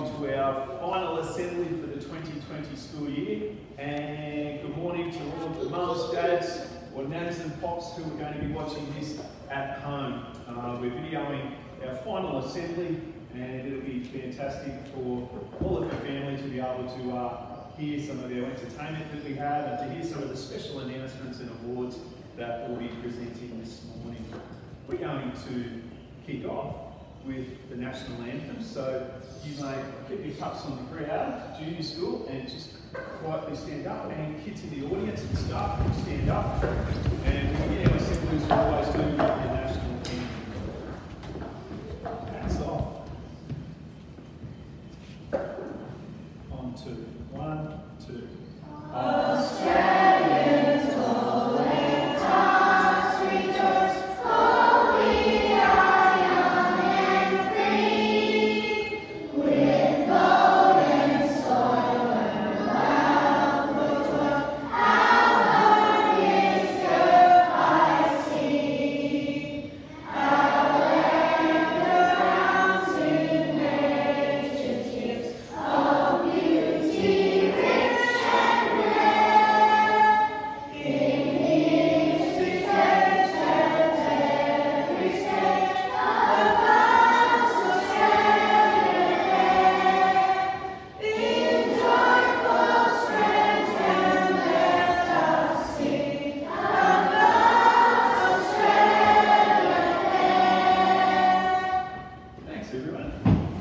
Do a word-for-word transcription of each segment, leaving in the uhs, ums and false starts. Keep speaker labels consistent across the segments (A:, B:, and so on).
A: on to our final assembly for the twenty twenty school year. And good morning to all of the mums, dads, or nans and pops who are going to be watching this at home. Uh, we're videoing our final assembly, and it'll be fantastic for all of the family to be able to uh, hear some of our entertainment that we have and to hear some of the special announcements and awards that we'll be presenting this morning. We're going to kick off with the national anthem, so you may get your cups on the crowd, junior school, and just quietly stand up, and kids in the audience and staff will stand up, and we begin our assemblies we always do with the national anthem. Hats off. On to one, two.
B: Australians, all let us rejoice, for we are young and free, with golden soil and wealth of joy, our earliest earth I see. Our land abounds in nature's gifts of beauty, rich and rare. In history's edge at every stage, a vast Australia fair. In joyful strains then let us sing, a vast Australia fair.
A: Thanks, everyone.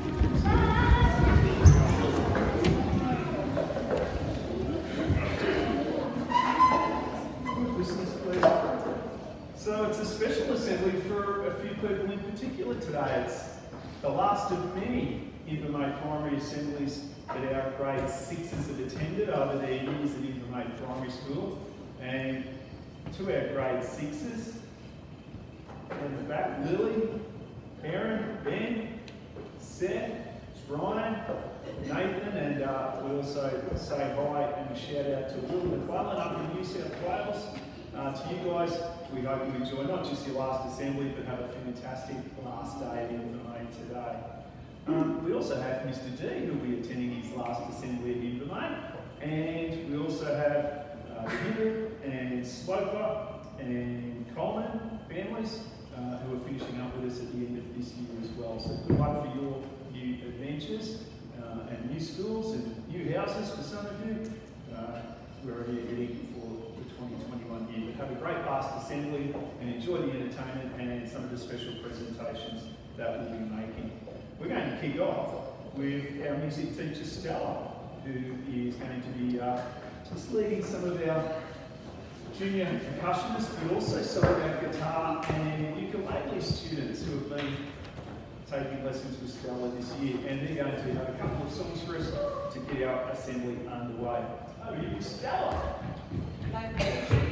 A: Good listeners, please. So it's a special assembly for a few people in particular today. It's the last of many Invermaid Primary assemblies that our grade sixes have attended over their years at Invermaid Primary School. And to our grade sixes, in the back, Lily, Karen, Ben, Seth, Ryan, Nathan, and uh, we also say hi and a shout out to Will McClellan up in New South Wales. Uh, to you guys, we hope you enjoy not just your last assembly, but have a fantastic last day at Invermaid today. Um, we also have Mister D, who will be attending his last assembly at Invermaid, and we also have uh, Henry and Sloper and Coleman families uh, who are finishing up with us at the end of this year as well. So good luck for your new adventures uh, and new schools and new houses for some of you, uh, wherever you're heading for the twenty twenty-one year. But have a great last assembly and enjoy the entertainment and some of the special presentations that we'll be making. We're going to kick off with our music teacher Stella, who is going to be uh, just leading some of our junior percussionists, but also some of our guitar and ukulele students who have been taking lessons with Stella this year, and they're going to have a couple of songs for us to get our assembly underway. Over to you, Stella.
C: Are you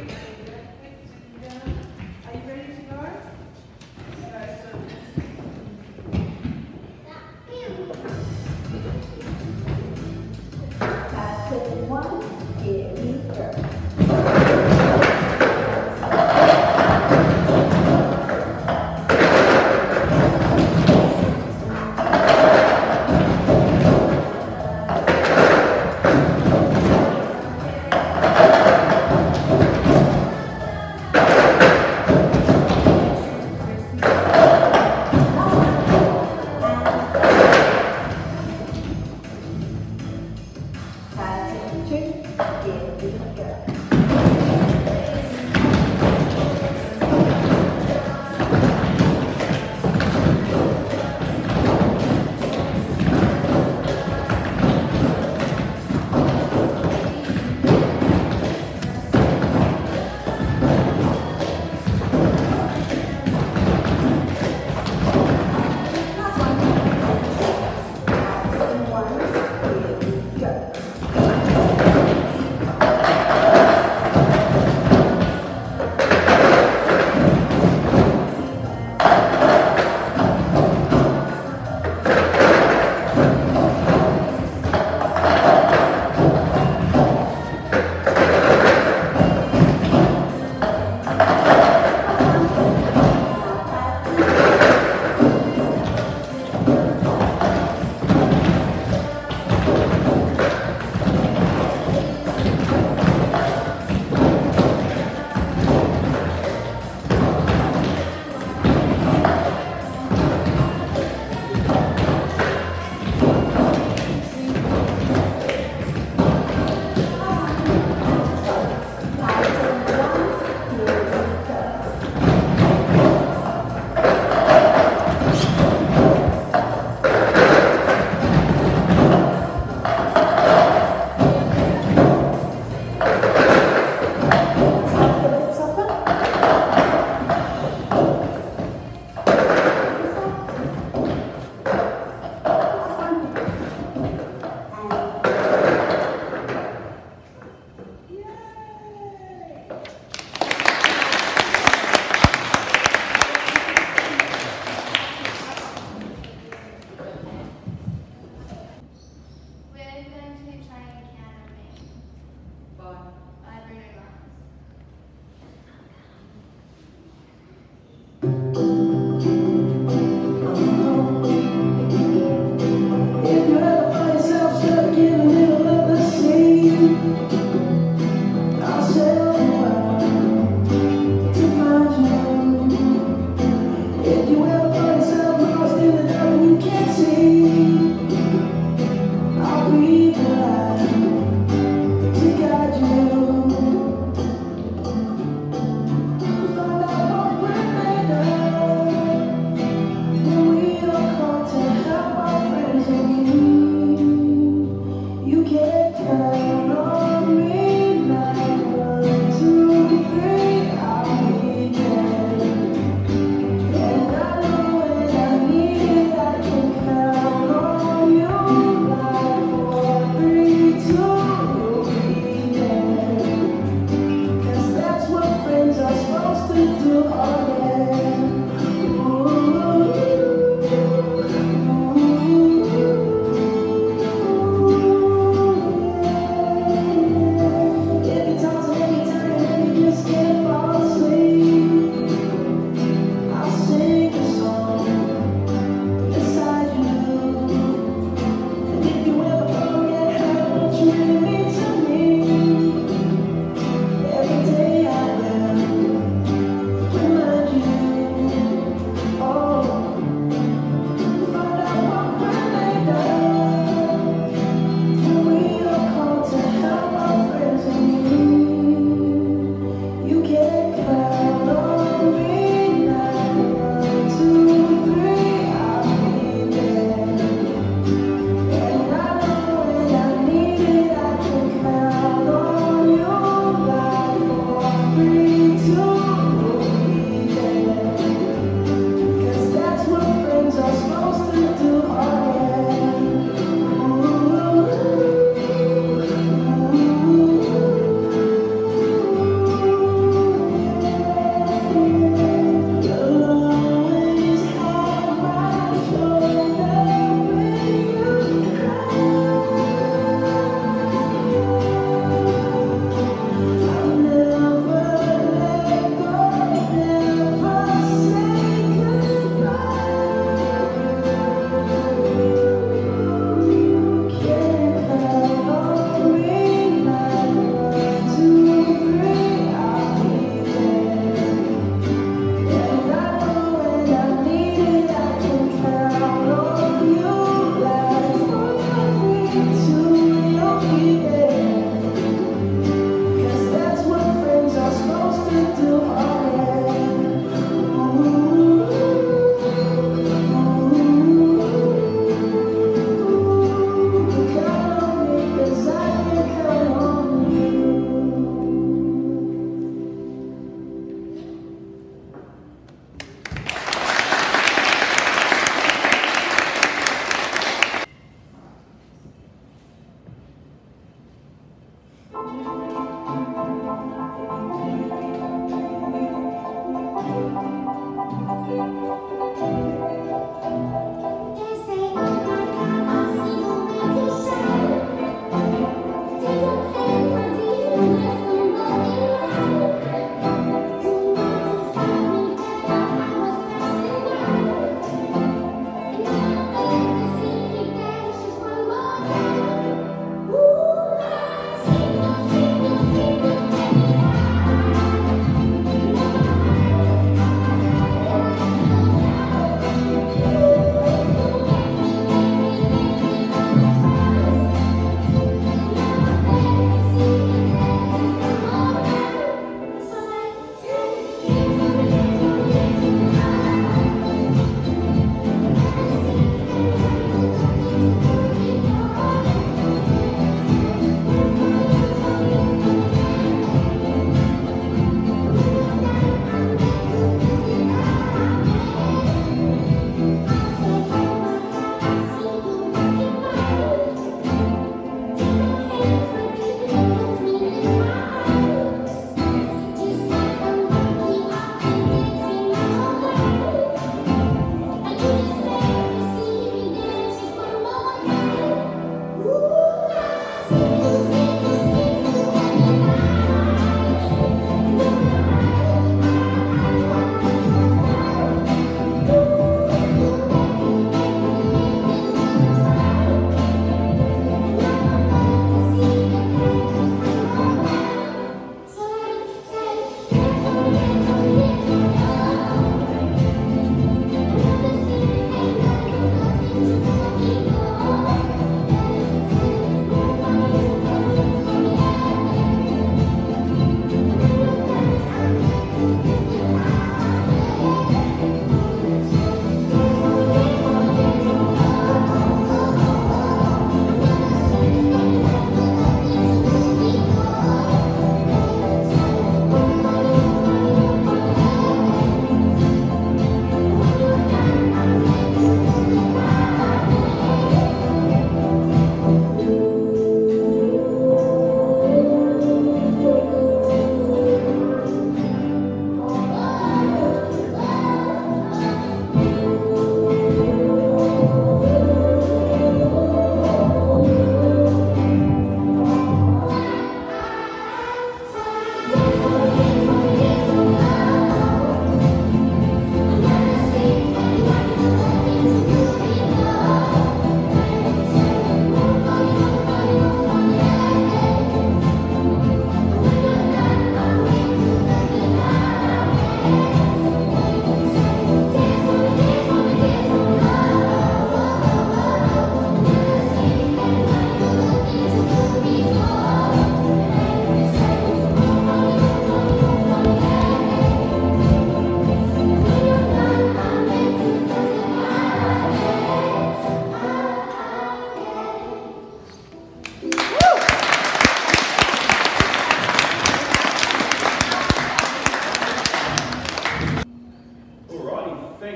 C: ready to go? Okay, so
B: Passage one, here we go.
D: Thank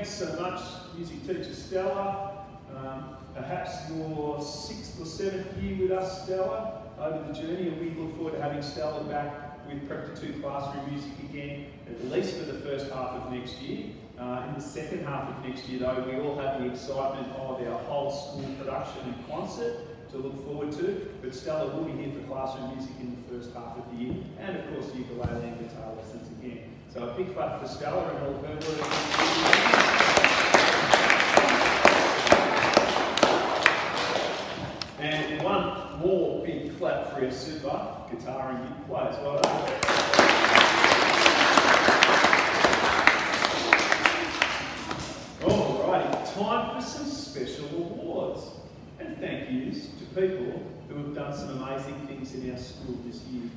A: thanks so much, music teacher Stella. Um, perhaps your sixth or seventh year with us, Stella, over the journey, and we look forward to having Stella back with Prep to two classroom music again, at least for the first half of next year. Uh, in the second half of next year, though, we all have the excitement of our whole school production and concert to look forward to, but Stella will be here for classroom music in the first half of the year, and of course ukulele and guitar lessons again. So a big clap for Stella and all of her work. And one more big clap for our super guitar and uke players. Well done. Alrighty, time for some special awards and thank yous to people who have done some amazing things in our school this year.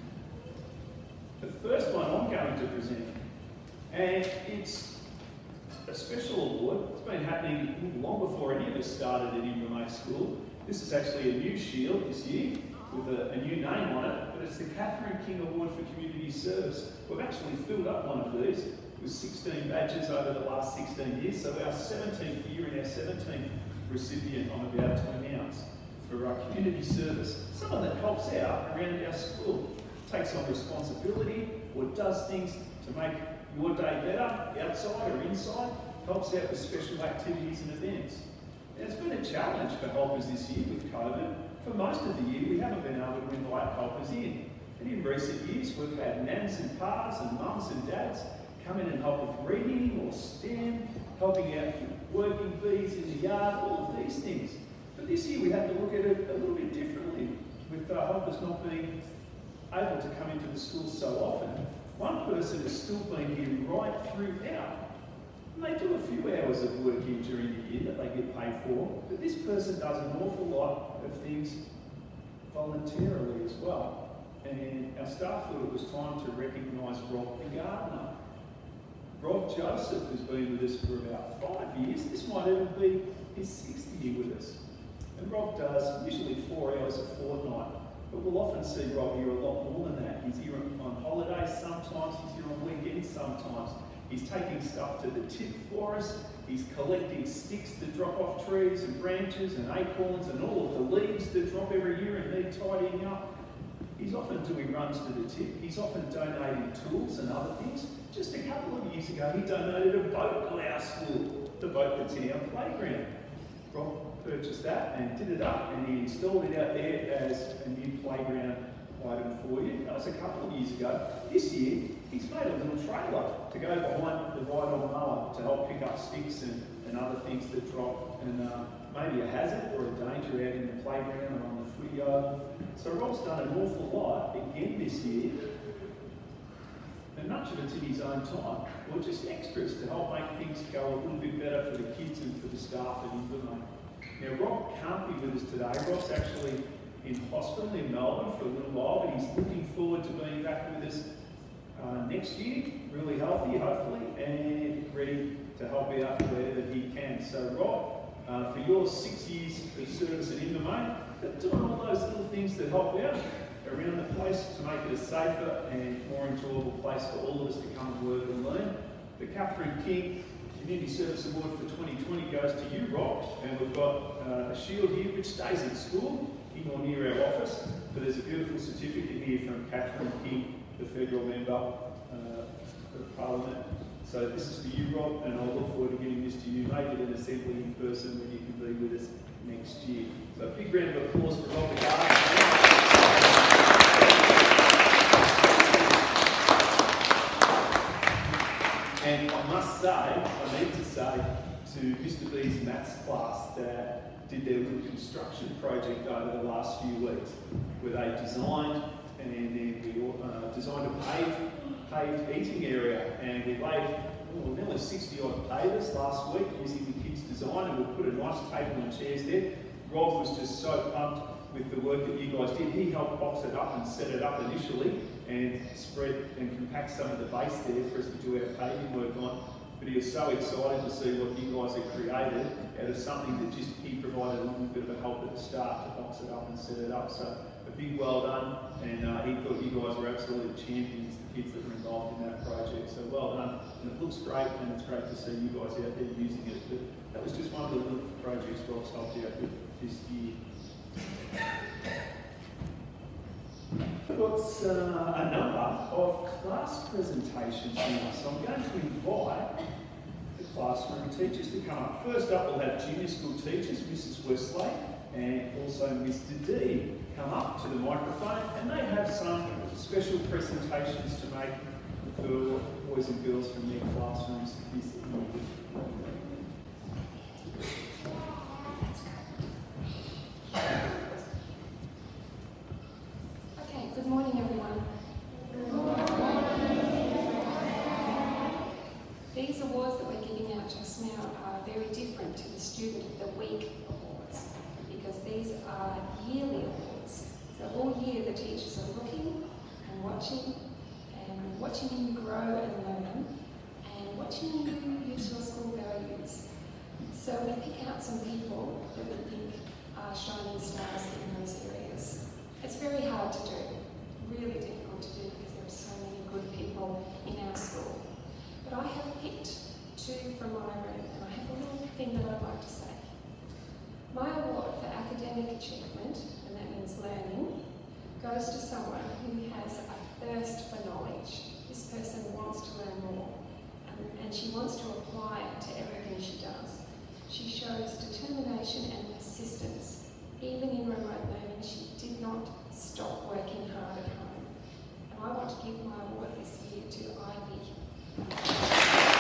A: The first one I'm going to present, and it's a special award. It's been happening long before any of us started at Invermay School. This is actually a new shield this year with a, a new name on it, but it's the Catherine King Award for Community Service. We've actually filled up one of these with sixteen badges over the last sixteen years, so our seventeenth year and our seventeenth recipient I'm about to announce for our community service. Someone that helps out around our school, takes on responsibility or does things to make your day better, outside or inside, helps out with special activities and events. And it's been a challenge for helpers this year with COVID. For most of the year, we haven't been able to invite helpers in. And in recent years, we've had nans and pas and mums and dads come in and help with reading or STEM, helping out with working bees in the yard, all of these things. But this year, we had to look at it a little bit differently, with uh, helpers not being able to come into the school so often. One person has still been here right throughout. And they do a few hours of work here during the year that they get paid for, but this person does an awful lot of things voluntarily as well. And our staff thought it was time to recognise Rob the gardener. Rob Joseph has been with us for about five years. This might even be his sixth year with us. And Rob does usually four hours a fortnight. But we'll often see Rob here a lot more than that. He's here on holidays sometimes, he's here on weekends sometimes. He's taking stuff to the tip for us. He's collecting sticks that drop off trees and branches and acorns and all of the leaves that drop every year and need tidying up. He's often doing runs to the tip. He's often donating tools and other things. Just a couple of years ago, he donated a boat to our school, the boat that's in our playground. Rob purchased that and did it up, and he installed it out there as a new playground item for you. That was a couple of years ago. This year, he's made a little trailer to go behind the ride-on mower to help pick up sticks and, and other things that drop, and uh, maybe a hazard or a danger out in the playground or on the footy yard. So Rob's done an awful lot again this year, and much of it's in his own time, or just extras to help make things go a little bit better for the kids and for the staff at Invermay. Now Rob can't be with us today. Rob's actually in hospital in Melbourne for a little while, but he's looking forward to being back with us uh, next year, really healthy hopefully, and ready to help out wherever he can. So Rob, uh, for your six years of service at Invermay, doing all those little things that help out around the place to make it a safer and more enjoyable place for all of us to come and work and learn. The Catherine King Community Service Award for twenty twenty goes to you, Rob, and we've got uh, a shield here which stays at school, in or near our office, but there's a beautiful certificate here from Catherine King, the federal member uh, of Parliament. So this is for you, Rob, and I'll look forward to getting this to you, maybe at an assembly in person when you can be with us next year. So a big round of applause for Rob the gardener. And I must say, I need to say to Mister B's maths class that did their little construction project over the last few weeks, where they designed and then we uh, designed a paved, paved eating area, and we laid oh, nearly sixty odd pavers last week using the kids' design, and we put a nice table and chairs there. Rob was just so pumped with the work that you guys did. He helped box it up and set it up initially and spread and compact some of the base there for us to do our paving work on. But he was so excited to see what you guys had created out of something that just he provided a little bit of a help at the start to box it up and set it up. So a big well done, and uh, he thought you guys were absolute champions. The kids that were involved in that project. So well done. And it looks great, and it's great to see you guys out there using it. But that was just one of the little projects Rob's helped out with this year. We've got uh, a number of class presentations now, so I'm going to invite the classroom teachers to come up. First up, we'll have junior school teachers, Missus Westlake and also Mister D, come up to the microphone, and they have some special presentations to make for boys and girls from their classrooms this year.
D: Okay, good morning everyone. Good morning. These awards that we're giving out just now are very different to the Student of the Week awards because these are yearly awards. So all year the teachers are looking and watching and watching you grow and learn and watching you use your school values. So we pick out some people that we think are shining stars in those areas. It's very hard to do, really difficult to do because there are so many good people in our school. But I have picked two from my room and I have a little thing that I'd like to say. My award for academic achievement, and that means learning, goes to someone who has a thirst for knowledge. This person wants to learn more and, and she wants to apply it to everything she does. She shows determination and persistence. Even in remote learning, she did not stop working hard at home. And I want to give my award this year to Ivy.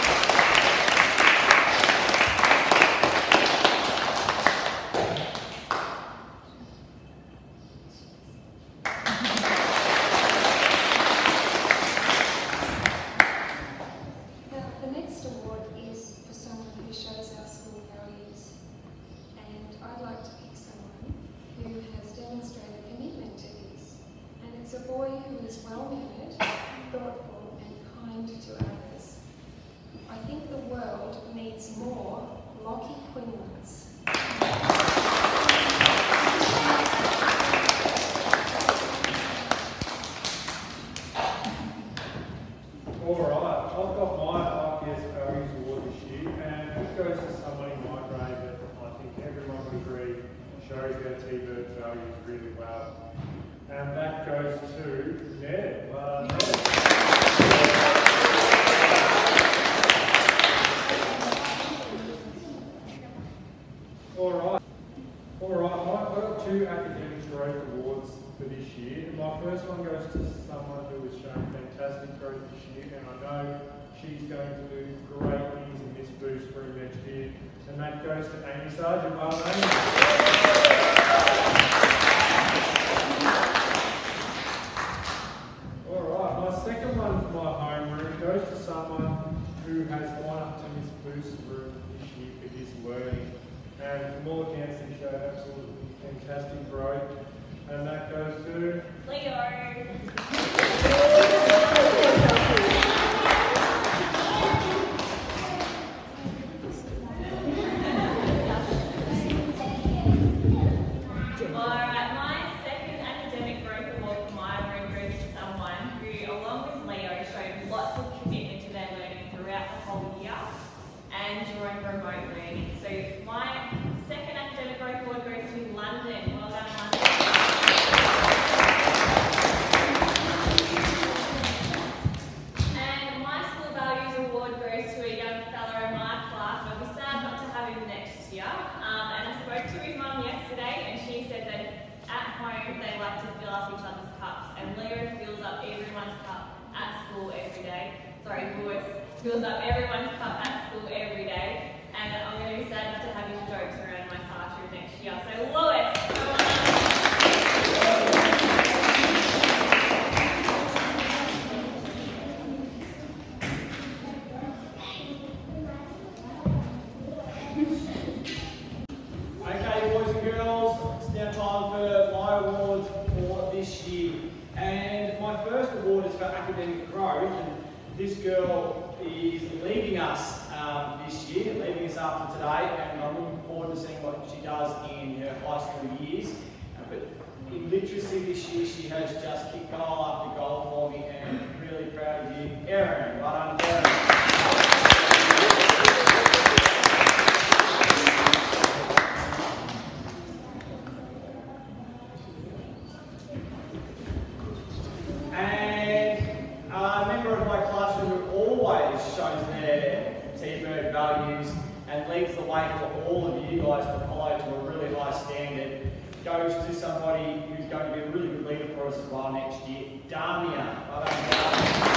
E: Fills up everyone's cup at school every day, and I'm going to be sad not to have his jokes around my classroom next year. So Lewis, come on.
F: Okay, boys and girls, it's now time for my awards for this year. And my first award is for academic growth. And this girl is leaving us um, this year, leaving us after today, and I'm looking forward to seeing what she does in her high school years. Uh, but in literacy this year, she has just kicked goal after goal for me, and I'm really proud way for all of you guys to follow to a really high standard goes to somebody who's going to be a really good leader for us as well next year, Damien. Well done, Damien.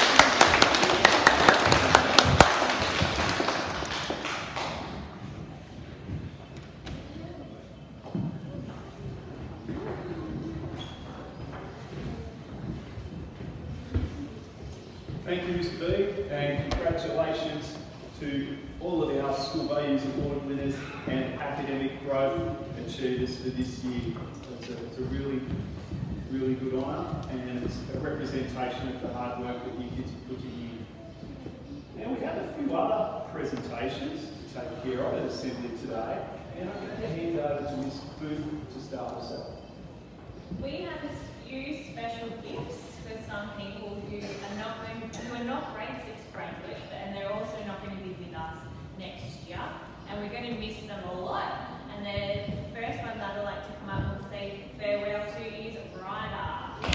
A: Thank you, Mister B, and congratulations to all of our School Values Award winners and academic growth achievers for this year. It's a, it's a really, really good honour, and it's a representation of the hard work that you kids are putting in. Now, we have a few other presentations to take care of at Assembly today, and I'm going to hand over to Miz Booth to start us off.
E: We have a few special gifts for some people who are not going, who are not grade six graduates, and they're also not going to be with us next year, and we're going to miss them a lot. And the first one that I'd like to come up and say farewell to is Ryder.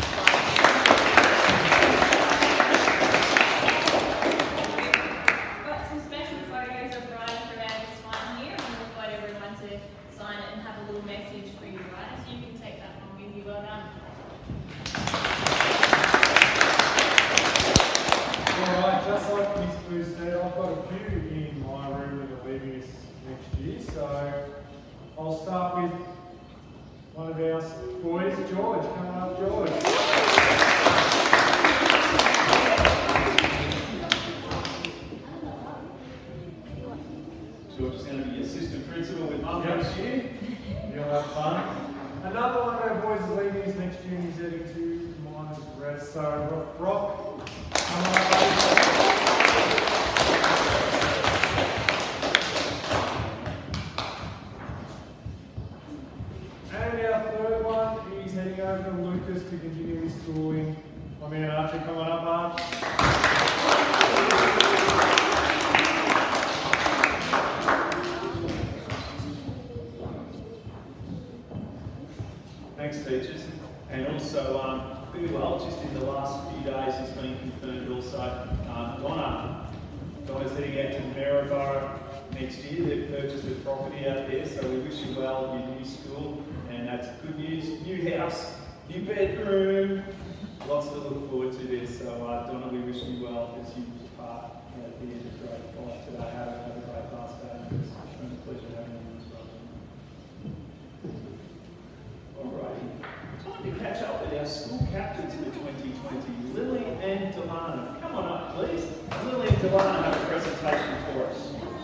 E: We've got some special photos of Ryder throughout this one here, and we've got everyone to sign it and have a little message for you, Ryder, so you can take that one with you. Well done.
G: Alright, just like Miss Boo said, I've got a few in my room that are leaving us next year, so I'll start with one of our boys, George. Come on up, George.
A: George is going to be assistant principal with Mum next year.
G: You'll have fun. Another one of our boys is leaving us next year and he's heading to Miners Rest, so Brock, come on up. And our third one, he's heading over to Lucas to continue his schooling. I mean, Archie, come on up, Arch.
A: Thanks, teachers. And also, um, pretty well, just in the last few days, it's been confirmed also, um, Donna. Donna's heading out to Maryborough next year. They've purchased a property out there, so we wish you well in your new school. And that's good news. New house, new bedroom, lots to look forward to there. So, uh, Donna, we wish you well as you depart at the end of grade five today. Have a great last day. It's been a pleasure having you as well. Alrighty. Time to catch up with our school captains for twenty twenty, Lily and Delana. Come on up, please. Lily and Delana have a presentation for us.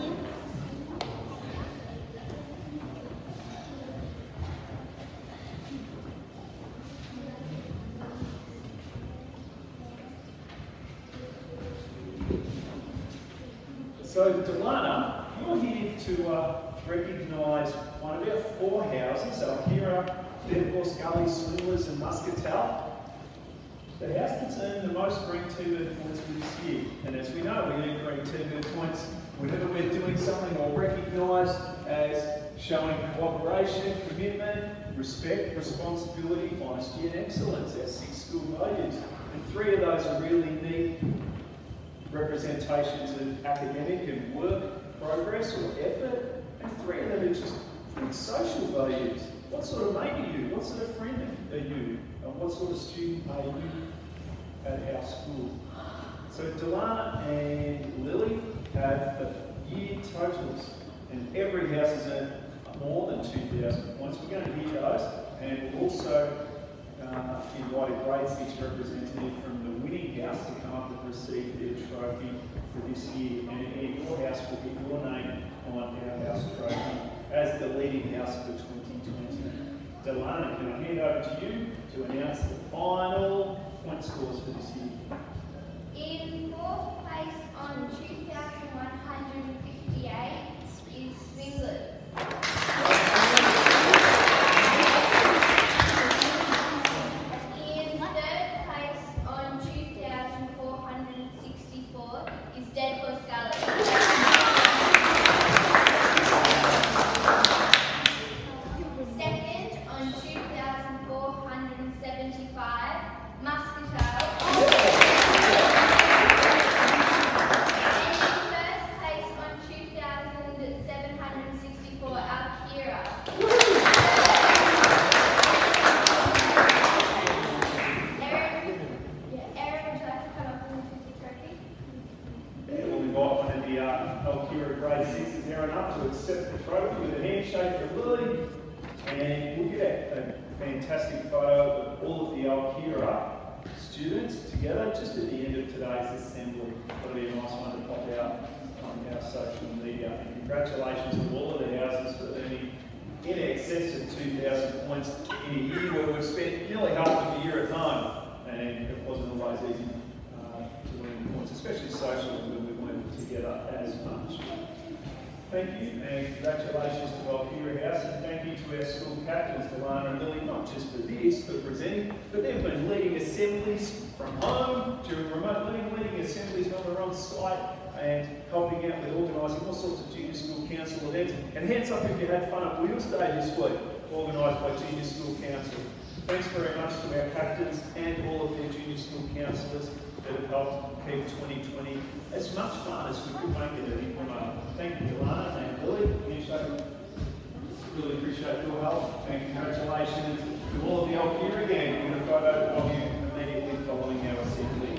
A: So, Delana, you're here to uh, recognise one of our four houses, Alkira, Bedworth, Gully, Swindlers and Muscatel. The house that's earned the most Green T-Bird points for this year. And as we know, we earn Green T-Bird points whenever we're doing something or recognised as showing cooperation, commitment, respect, responsibility, honesty and excellence, our six school values. And three of those are really neat representations of academic and work progress or effort, and three of them are just social values. What sort of mate are you? What sort of friend are you? And what sort of student are you at our school? So Delana and Lily have the year totals, and every house has earned more than two thousand points. We're going to hear those, and we'll also uh, invite a grade six representative from the winning house to come up and receive their trophy for this year. And in your house will get your name on our house trophy as the leading house for twenty twenty. Delana, can I hand over to you to announce the final point scores for this year?
B: In fourth place on two thousand one hundred fifty-eight is Swindlers. In third place on two thousand four hundred sixty-four is Bedworth Gully. Second on two thousand four hundred seventy-five, Muscatel. And
A: trophy with a handshake for Lily. And we'll get a fantastic photo of all of the Alkira students together just at the end of today's assembly. That'll be a nice one to pop out on our social media. And congratulations to all of the houses for earning in excess of two thousand points in a year where we've spent nearly half of the year at home. And it wasn't always easy uh, to earn points, especially socially when we weren't together as much. Thank you, and congratulations to Alkira House, and thank you to our school captains, Delana and Lily, not just for this, for presenting, but they've been leading assemblies from home, during remote learning, leading assemblies when we're on site, and helping out with organising all sorts of junior school council events. And hands up if you had fun at Wheels Day this week, organised by Junior School Council. Thanks very much to our captains and all of their junior school counsellors that have helped keep twenty twenty as much fun as we could make it at Invermore. Thank you, Delana and Lily. Really appreciate your help, and congratulations to all of the Alkira gang. We're going to photo of you immediately following our assembly.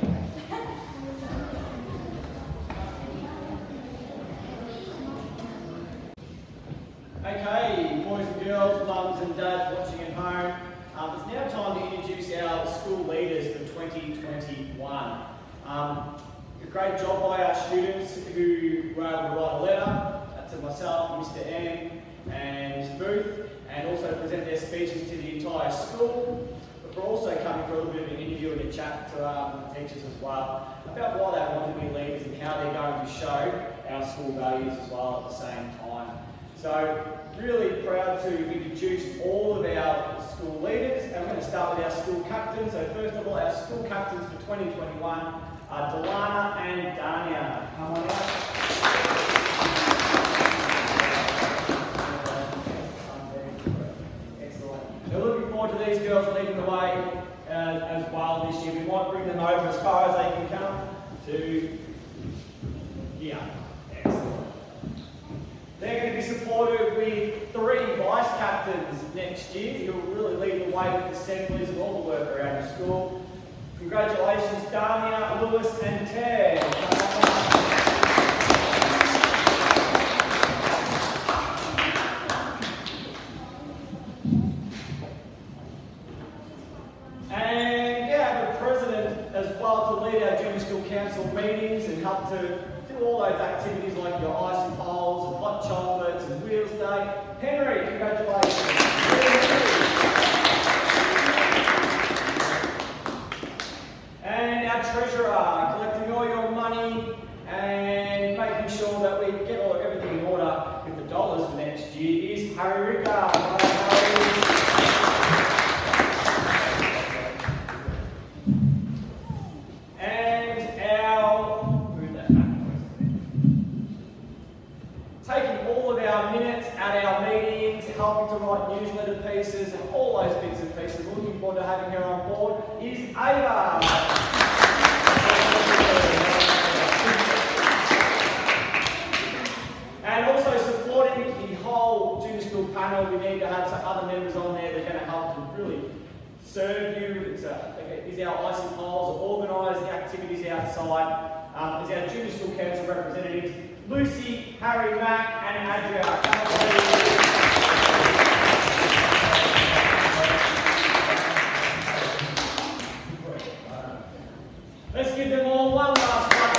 F: Okay, boys and girls, mums and dads watching at home, um, it's now time to introduce our school leaders for twenty twenty-one. Um, a great job by our students who were able to write a letter to myself, Mister M and Miz Booth, and also present their speeches to the entire school. But we're also coming for a little bit of an interview and a chat to um, the teachers as well about why they want to be leaders and how they're going to show our school values as well at the same time. So, really proud to introduce all of our school leaders, and we're going to start with our school captains. So first of all, our school captains for twenty twenty-one are Delana and Dania. Come on out. Excellent. So looking forward to these girls leading the way uh, as well this year. We might bring them over as far as they can come to here. Excellent. They're going to be supported with three vice captains next year who will really lead the way with assemblies and all the work around the school. Congratulations, Dania, Lewis and Ted. And yeah, the president as well to lead our junior school council meetings and help to do all those activities like your ice and poles and hot chocolates and Wheels Day. Henry, congratulations. And our treasurer, collecting all your money and making sure that we get all, everything in order with the dollars for next year is Harry Rickard. And our, move that back. Taking all of our minutes at our meetings, helping to write newsletter pieces and all those bits and pieces. We're looking forward to having her on board is Ava. And also supporting the whole junior school panel, we need to have some other members on there that are going to help to really serve you. It's, a, is our ice and poles, organise the activities outside. Um, is our junior school council representatives, Lucy, Harry Mack and Adria. Let's give them all one last clap.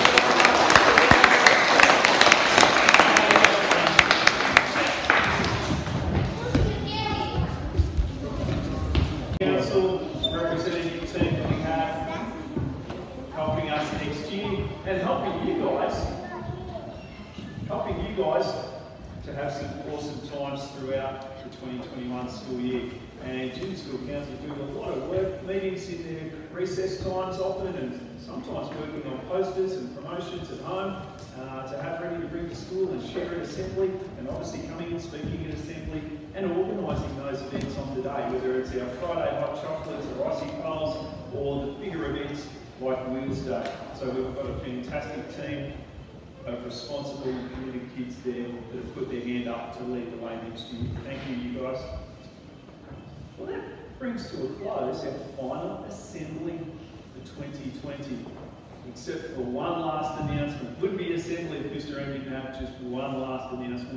A: Council representative team that we have helping us next year and helping you guys, helping you guys to have some awesome times throughout the twenty twenty-one school year. And junior school council are doing a lot of work, meetings in their recess times often, and sometimes working on posters and promotions at home uh, to have ready to bring to school and share at assembly, and obviously coming and speaking at assembly and organising those events on today, whether it's our Friday hot chocolates or icy poles or the bigger events like Wheels Day. So we've got a fantastic team of responsible and committed kids there that have put their hand up to lead the way next year. Thank you, you guys. Well, that brings to a close our final assembly for twenty twenty, except for one last announcement. Wouldn't be assembly if Mister M didn't have just one last announcement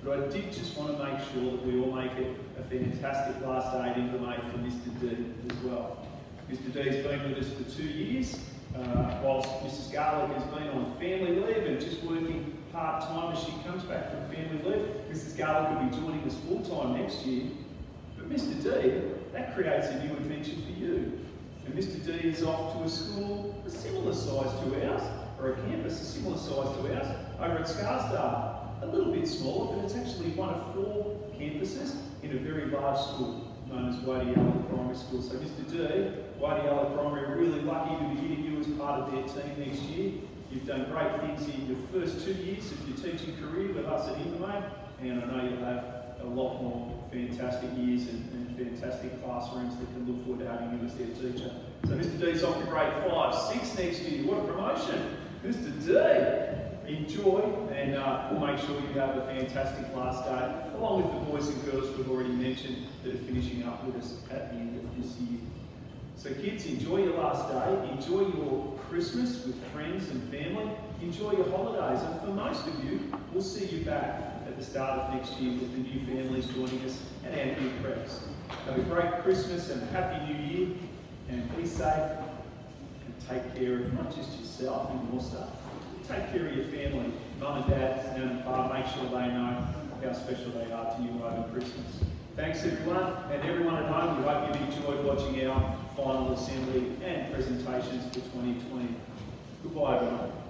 A: But I did just want to make sure that we all make it a fantastic last day at Invermay for Mister D as well. Mister D has been with us for two years, uh, whilst Missus Garlick has been on family leave and just working part-time as she comes back from family leave. Missus Garlick will be joining us full-time next year. But Mister D, that creates a new adventure for you. And Mister D is off to a school a similar size to ours, or a campus a similar size to ours, over at Scarsdale. A little bit smaller, but it's actually one of four campuses in a very large school known as Wadialla Primary School. So Mister D, Wadialla Primary are really lucky to be getting you as part of their team next year. You've done great things in your first two years of your teaching career with us at Invermay, and I know you'll have a lot more fantastic years and, and fantastic classrooms that can look forward to having you as their teacher. So Mister D's off to grade five, six next year. What a promotion! Mister D, enjoy, and uh, we'll make sure you have a fantastic last day, along with the boys and girls we've already mentioned that are finishing up with us at the end of this year. So kids, enjoy your last day, enjoy your Christmas with friends and family, enjoy your holidays, and for most of you, we'll see you back at the start of next year with the new families joining us at our new preps. Have a great Christmas and a happy new year, and be safe, and take care of not just yourself and your stuff, but take care of your family, mum and dad, nan and pa, make sure they know how special they are to you over Christmas. Thanks everyone, and everyone at home, we hope you've enjoyed watching our final assembly and presentations for twenty twenty. Goodbye everyone.